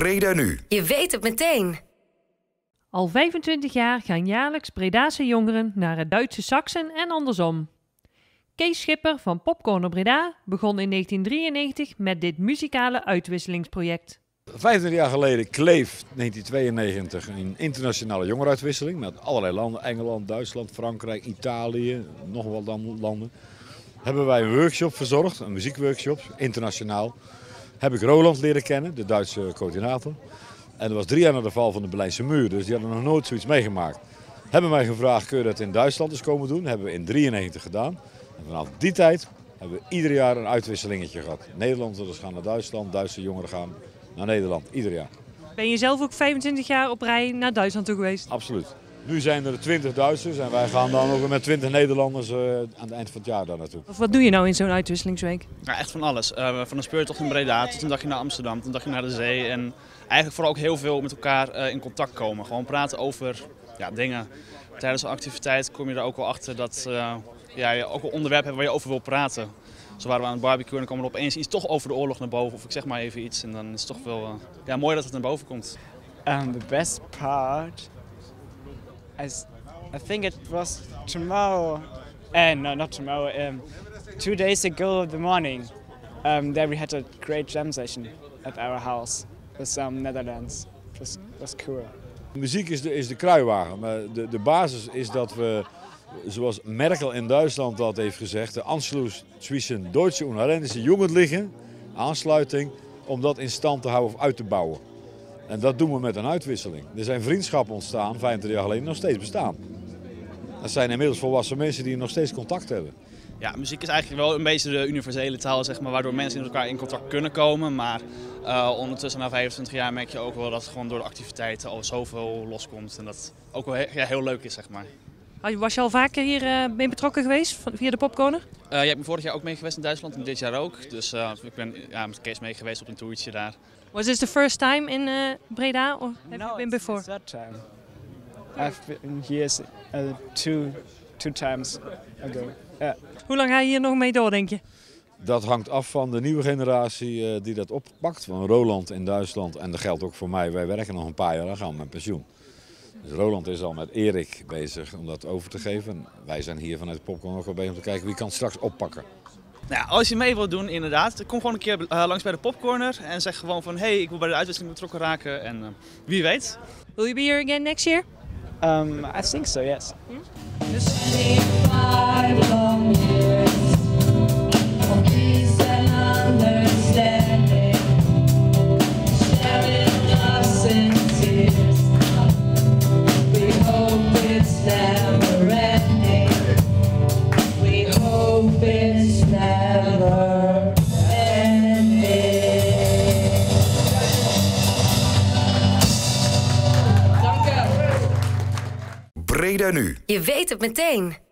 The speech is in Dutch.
Breda nu. Je weet het meteen. Al 25 jaar gaan jaarlijks Bredase jongeren naar het Duitse Saksen en andersom. Kees Schipper van Popcorner Breda begon in 1993 met dit muzikale uitwisselingsproject. 25 jaar geleden Kleef, 1992, een internationale jongerenuitwisseling met allerlei landen. Engeland, Duitsland, Frankrijk, Italië, nog wat landen. Hebben wij een workshop verzorgd, een muziekworkshop, internationaal. Heb ik Roland leren kennen, de Duitse coördinator. En dat was 3 jaar na de val van de Berlijnse muur, dus die hadden nog nooit zoiets meegemaakt. Hebben mij gevraagd, kun je dat in Duitsland eens komen doen? Dat hebben we in 1993 gedaan. En vanaf die tijd hebben we ieder jaar een uitwisselingetje gehad. Nederlanders gaan naar Duitsland, Duitse jongeren gaan naar Nederland, ieder jaar. Ben je zelf ook 25 jaar op rij naar Duitsland toe geweest? Absoluut. Nu zijn er 20 Duitsers en wij gaan dan ook met 20 Nederlanders aan het eind van het jaar daar naartoe. Of wat doe je nou in zo'n uitwisselingsweek? Ja, echt van alles. Van een speurtocht in Breda tot een dagje naar Amsterdam, tot een dagje naar de zee. En eigenlijk vooral ook heel veel met elkaar in contact komen. Gewoon praten over dingen. Tijdens een activiteit kom je er ook wel achter dat je ook een onderwerp hebt waar je over wil praten. Zo waren we aan het barbecue en dan kwam er opeens iets toch over de oorlog naar boven. Of ik zeg maar even iets. En dan is het toch wel mooi dat het naar boven komt. The best part, I think it was tomorrow. No, not tomorrow. 2 days ago in the morning, there we had a great jam session at our house with some Netherlands. It was cool. Muziek is de kruiwagen, maar de basis is dat we, zoals Merkel in Duitsland dat heeft gezegd, de Anschluss zwischen Deutsche und Holländische Jugendlichen, aansluiting, om dat in stand te houden of uit te bouwen. En dat doen we met een uitwisseling. Er zijn vriendschappen ontstaan, 25 jaar geleden, nog steeds bestaan. Dat zijn inmiddels volwassen mensen die nog steeds contact hebben. Ja, muziek is eigenlijk wel een beetje de universele taal, zeg maar, waardoor mensen met elkaar in contact kunnen komen. Maar ondertussen na 25 jaar merk je ook wel dat gewoon door de activiteiten al zoveel loskomt. En dat ook wel heel leuk is, zeg maar. Was je al vaker hier mee betrokken geweest via de Popcorner? Je hebt me vorig jaar ook mee geweest in Duitsland en dit jaar ook. Dus ik ben met Kees mee geweest op een toertje daar. Was this the first time in Breda or have you been before? It's the third time. I've been here two times ago. Yeah. Hoe lang ga je hier nog mee door, denk je? Dat hangt af van de nieuwe generatie die dat oppakt. Van Roland in Duitsland, en dat geldt ook voor mij, wij werken nog een paar jaar, dan gaan we met pensioen. Dus Roland is al met Erik bezig om dat over te geven. Wij zijn hier vanuit de Popcorn ook wel bezig om te kijken wie kan het straks oppakken. Nou, als je mee wilt doen, inderdaad, kom gewoon een keer langs bij de Popcorner en zeg gewoon van hey, ik wil bij de uitwisseling betrokken raken en wie weet. Will you be here again next year? I think so, yes. Breda nu. Je weet het meteen.